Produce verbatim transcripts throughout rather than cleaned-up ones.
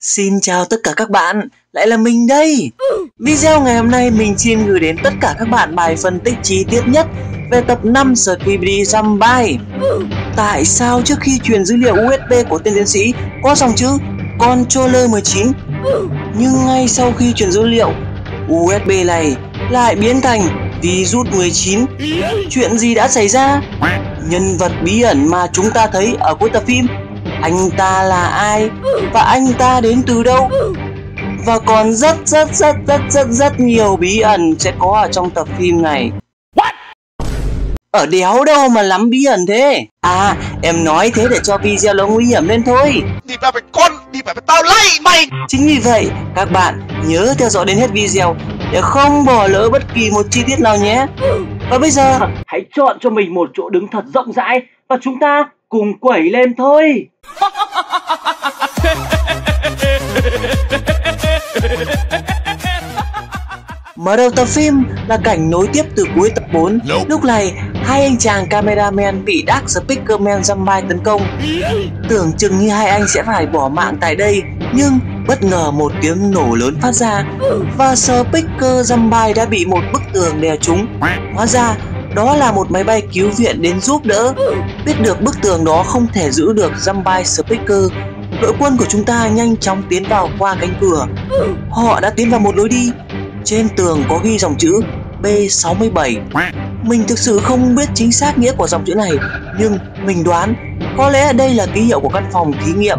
Xin chào tất cả các bạn, lại là mình đây. Video ngày hôm nay mình xin gửi đến tất cả các bạn bài phân tích chi tiết nhất về tập năm Skibidi Jumpy. Tại sao trước khi truyền dữ liệu u ét bê của tên tiến sĩ có dòng chữ Controller mười chín, nhưng ngay sau khi truyền dữ liệu, u ét bê này lại biến thành Virus mười chín? Chuyện gì đã xảy ra? Nhân vật bí ẩn mà chúng ta thấy ở cuối tập phim, anh ta là ai và anh ta đến từ đâu? Và còn rất rất rất rất rất rất nhiều bí ẩn sẽ có ở trong tập phim này. Ở đéo đâu mà lắm bí ẩn thế. À, em nói thế để cho video nó nguy hiểm lên thôi. Đi vào phải con, đi vào phải tao lay mày. Chính vì vậy, các bạn nhớ theo dõi đến hết video để không bỏ lỡ bất kỳ một chi tiết nào nhé. Và bây giờ, hãy chọn cho mình một chỗ đứng thật rộng rãi và chúng ta cùng quẩy lên thôi. Mở đầu tập phim là cảnh nối tiếp từ cuối tập bốn. Lúc này, hai anh chàng cameraman bị Dark Speakerman Jumpy tấn công. Tưởng chừng như hai anh sẽ phải bỏ mạng tại đây, nhưng bất ngờ một tiếng nổ lớn phát ra và Speaker Jumpy đã bị một bức tường đè trúng. Hóa ra đó là một máy bay cứu viện đến giúp đỡ. Biết được bức tường đó không thể giữ được Jumpy Speaker, đội quân của chúng ta nhanh chóng tiến vào qua cánh cửa. Họ đã tiến vào một lối đi. Trên tường có ghi dòng chữ B sáu mươi bảy. Mình thực sự không biết chính xác nghĩa của dòng chữ này, nhưng mình đoán có lẽ đây là ký hiệu của căn phòng thí nghiệm.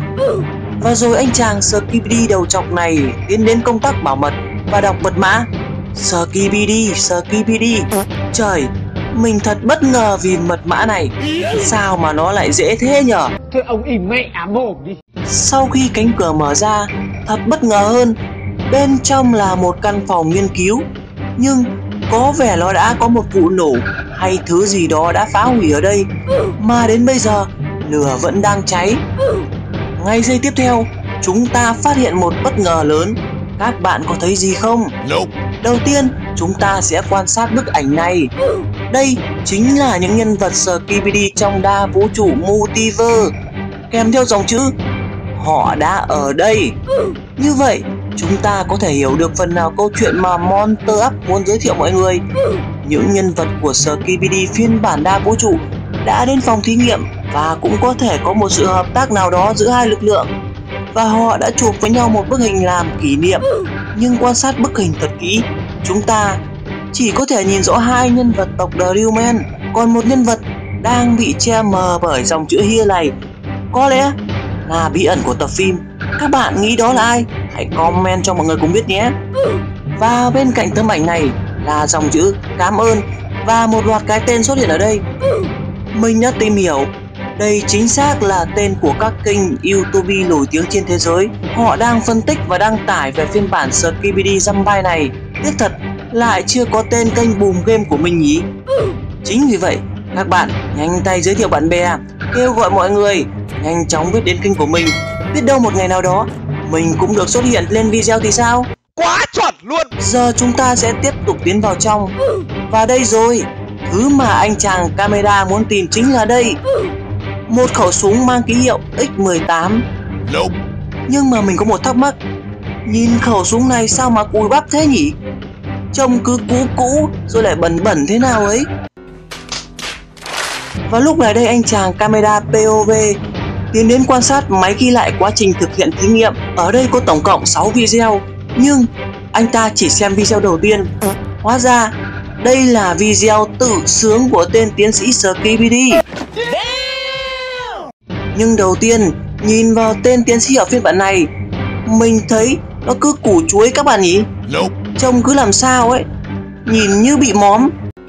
Và rồi anh chàng Skibidi đầu trọc này tiến đến công tắc bảo mật và đọc mật mã. Skibidi, Skibidi. Trời, mình thật bất ngờ vì mật mã này. Sao mà nó lại dễ thế nhở? Thôi ông im mẹ mồm đi. Sau khi cánh cửa mở ra, thật bất ngờ hơn, bên trong là một căn phòng nghiên cứu. Nhưng có vẻ nó đã có một vụ nổ hay thứ gì đó đã phá hủy ở đây, mà đến bây giờ lửa vẫn đang cháy. Ngay giây tiếp theo, chúng ta phát hiện một bất ngờ lớn. Các bạn có thấy gì không? Đầu tiên, chúng ta sẽ quan sát bức ảnh này. Đây chính là những nhân vật Skibidi trong đa vũ trụ Multiverse, kèm theo dòng chữ họ đã ở đây. Như vậy, chúng ta có thể hiểu được phần nào câu chuyện mà Monster Up muốn giới thiệu mọi người. Những nhân vật của Skibidi phiên bản đa vũ trụ đã đến phòng thí nghiệm và cũng có thể có một sự hợp tác nào đó giữa hai lực lượng. Và họ đã chụp với nhau một bức hình làm kỷ niệm. Nhưng quan sát bức hình thật kỹ, chúng ta chỉ có thể nhìn rõ hai nhân vật tộc Drillman, còn một nhân vật đang bị che mờ bởi dòng chữ Here này có lẽ là bí ẩn của tập phim. Các bạn nghĩ đó là ai? Hãy comment cho mọi người cùng biết nhé. Và bên cạnh tấm ảnh này là dòng chữ cảm ơn và một loạt cái tên xuất hiện ở đây. Mình đã tìm hiểu, đây chính xác là tên của các kênh YouTube nổi tiếng trên thế giới. Họ đang phân tích và đăng tải về phiên bản Skibidi Jumpy này. Tiếc thật, lại chưa có tên kênh Boom Game của mình nhỉ. Chính vì vậy, các bạn nhanh tay giới thiệu bạn bè, kêu gọi mọi người nhanh chóng biết đến kênh của mình. Biết đâu một ngày nào đó mình cũng được xuất hiện lên video thì sao? Quá chuẩn luôn. Giờ chúng ta sẽ tiếp tục tiến vào trong. Và đây rồi, thứ mà anh chàng camera muốn tìm chính là đây. Một khẩu súng mang ký hiệu X mười tám. Nhưng mà mình có một thắc mắc, nhìn khẩu súng này sao mà cùi bắp thế nhỉ? Trông cứ cũ cũ rồi lại bẩn bẩn thế nào ấy. Và lúc này đây anh chàng camera pê ô vê tiến đến quan sát máy ghi lại quá trình thực hiện thí nghiệm. Ở đây có tổng cộng sáu video, nhưng anh ta chỉ xem video đầu tiên. Hóa ra đây là video tự sướng của tên tiến sĩ Skibidi. Nhưng đầu tiên, nhìn vào tên tiến sĩ ở phiên bản này, mình thấy nó cứ củ chuối các bạn nhỉ? Trông cứ làm sao ấy, nhìn như bị móm.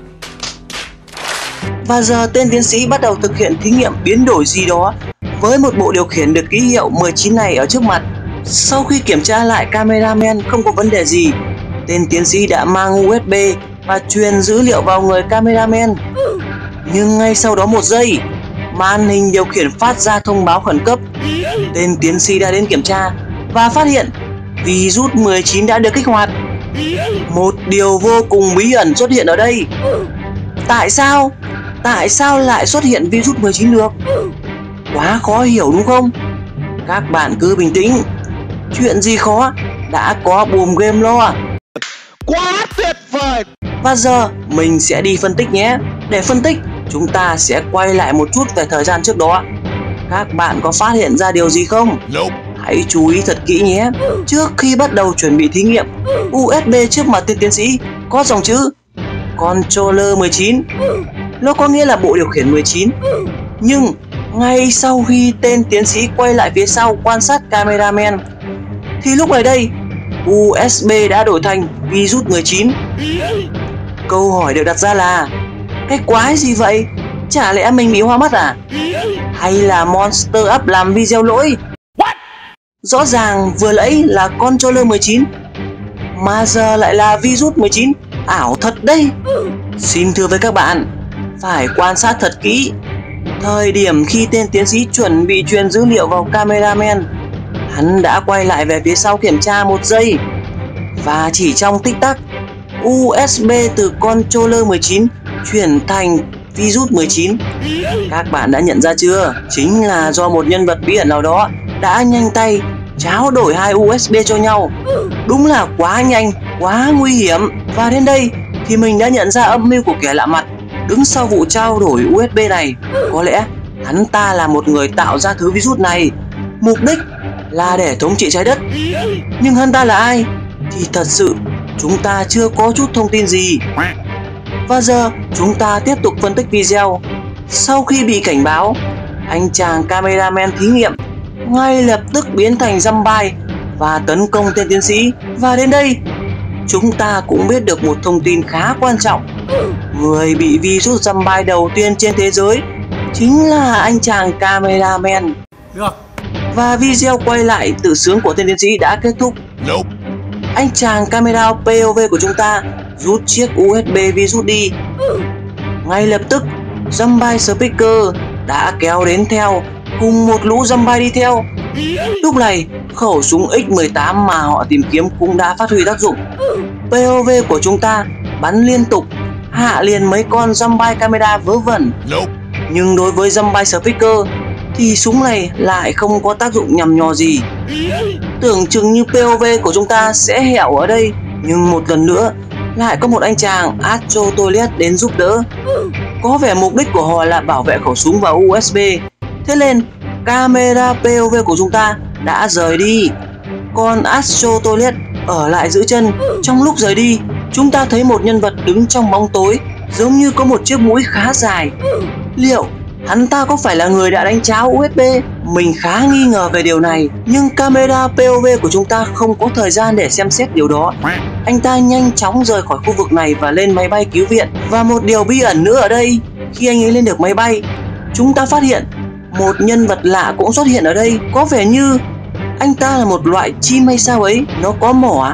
Và giờ tên tiến sĩ bắt đầu thực hiện thí nghiệm biến đổi gì đó với một bộ điều khiển được ký hiệu mười chín này ở trước mặt. Sau khi kiểm tra lại cameraman không có vấn đề gì, tên tiến sĩ đã mang u ét bê và truyền dữ liệu vào người cameraman. Nhưng ngay sau đó một giây, màn hình điều khiển phát ra thông báo khẩn cấp. Tên tiến sĩ đã đến kiểm tra và phát hiện Virus mười chín đã được kích hoạt. Một điều vô cùng bí ẩn xuất hiện ở đây. Tại sao? Tại sao lại xuất hiện Virus mười chín được? Quá khó hiểu đúng không? Các bạn cứ bình tĩnh. Chuyện gì khó, đã có Boom Game lo. Quá tuyệt vời. Và giờ mình sẽ đi phân tích nhé. Để phân tích, chúng ta sẽ quay lại một chút về thời gian trước đó. Các bạn có phát hiện ra điều gì không? Nope. Hãy chú ý thật kỹ nhé. Trước khi bắt đầu chuẩn bị thí nghiệm, u ét bê trước mặt tên tiến sĩ có dòng chữ Controller mười chín. Nó có nghĩa là bộ điều khiển mười chín. Nhưng ngay sau khi tên tiến sĩ quay lại phía sau quan sát cameraman, thì lúc này đây u ét bê đã đổi thành Virus mười chín. Câu hỏi được đặt ra là cái quái gì vậy? Chả lẽ mình bị hoa mắt à? Hay là Monster Up làm video lỗi? Rõ ràng vừa nãy là Controller mười chín, mà giờ lại là Virus mười chín. Ảo thật đây. Xin thưa với các bạn, phải quan sát thật kỹ. Thời điểm khi tên tiến sĩ chuẩn bị truyền dữ liệu vào cameraman, hắn đã quay lại về phía sau kiểm tra một giây. Và chỉ trong tích tắc, u ét bê từ Controller mười chín chuyển thành Virus mười chín. Các bạn đã nhận ra chưa? Chính là do một nhân vật bí ẩn nào đó đã nhanh tay tráo đổi hai u ét bê cho nhau. Đúng là quá nhanh, quá nguy hiểm. Và đến đây thì mình đã nhận ra âm mưu của kẻ lạ mặt đứng sau vụ trao đổi u ét bê này. Có lẽ hắn ta là một người tạo ra thứ virus này, mục đích là để thống trị trái đất. Nhưng hắn ta là ai thì thật sự chúng ta chưa có chút thông tin gì. Và giờ chúng ta tiếp tục phân tích video. Sau khi bị cảnh báo, anh chàng cameraman thí nghiệm ngay lập tức biến thành zombie và tấn công tên tiến sĩ. Và đến đây chúng ta cũng biết được một thông tin khá quan trọng. Người bị virus zombie đầu tiên trên thế giới chính là anh chàng cameraman. Được. Và video quay lại tự sướng của tên tiến sĩ đã kết thúc. Nope. Anh chàng camera pê ô vê của chúng ta rút chiếc u ét bê virus đi. Ngay lập tức zombie speaker đã kéo đến theo, cùng một lũ zombie đi theo. Lúc này khẩu súng ích mười tám mà họ tìm kiếm cũng đã phát huy tác dụng. pê ô vê của chúng ta bắn liên tục, hạ liền mấy con zombie camera vớ vẩn. Nope. Nhưng đối với zombie speaker thì súng này lại không có tác dụng nhằm nhò gì. Tưởng chừng như pê ô vê của chúng ta sẽ hẹo ở đây, nhưng một lần nữa lại có một anh chàng Astro Toilet đến giúp đỡ. Có vẻ mục đích của họ là bảo vệ khẩu súng và u ét bê. Thế nên camera pê ô vê của chúng ta đã rời đi, còn Astro Toilet ở lại giữ chân. Trong lúc rời đi, chúng ta thấy một nhân vật đứng trong bóng tối, giống như có một chiếc mũi khá dài. Liệu hắn ta có phải là người đã đánh tráo u ét bê? Mình khá nghi ngờ về điều này, nhưng camera pê ô vê của chúng ta không có thời gian để xem xét điều đó. Anh ta nhanh chóng rời khỏi khu vực này và lên máy bay cứu viện. Và một điều bí ẩn nữa ở đây, khi anh ấy lên được máy bay, chúng ta phát hiện một nhân vật lạ cũng xuất hiện ở đây. Có vẻ như anh ta là một loại chim hay sao ấy, nó có mỏ.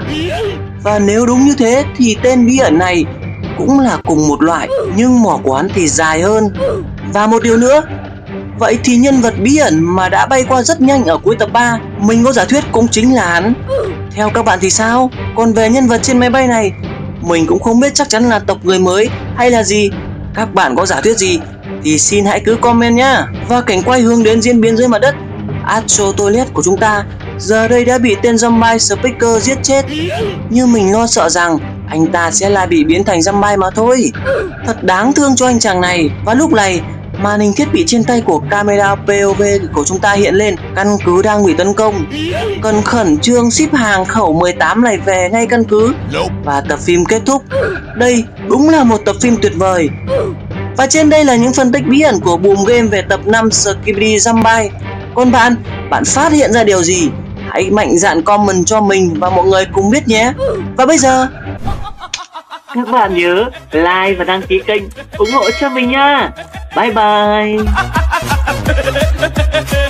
Và nếu đúng như thế thì tên bí ẩn này cũng là cùng một loại, nhưng mỏ của hắn thì dài hơn. Và một điều nữa, vậy thì nhân vật bí ẩn mà đã bay qua rất nhanh ở cuối tập ba, mình có giả thuyết cũng chính là hắn. Theo các bạn thì sao? Còn về nhân vật trên máy bay này, mình cũng không biết chắc chắn là tộc người mới hay là gì. Các bạn có giả thuyết gì thì xin hãy cứ comment nhá. Và cảnh quay hướng đến diễn biến dưới mặt đất, Astro Toilet của chúng ta giờ đây đã bị tên zombie speaker giết chết. Nhưng mình lo sợ rằng anh ta sẽ lại bị biến thành zombie mà thôi. Thật đáng thương cho anh chàng này. Và lúc này màn hình thiết bị trên tay của camera pê ô vê của chúng ta hiện lên căn cứ đang bị tấn công, cần khẩn trương ship hàng khẩu mười tám này về ngay căn cứ. Và tập phim kết thúc. Đây đúng là một tập phim tuyệt vời. Và trên đây là những phân tích bí ẩn của Boom Game về tập năm Skibidi Zombie. Còn bạn, bạn phát hiện ra điều gì? Hãy mạnh dạn comment cho mình và mọi người cùng biết nhé. Và bây giờ các bạn nhớ like và đăng ký kênh ủng hộ cho mình nha. Bye bye.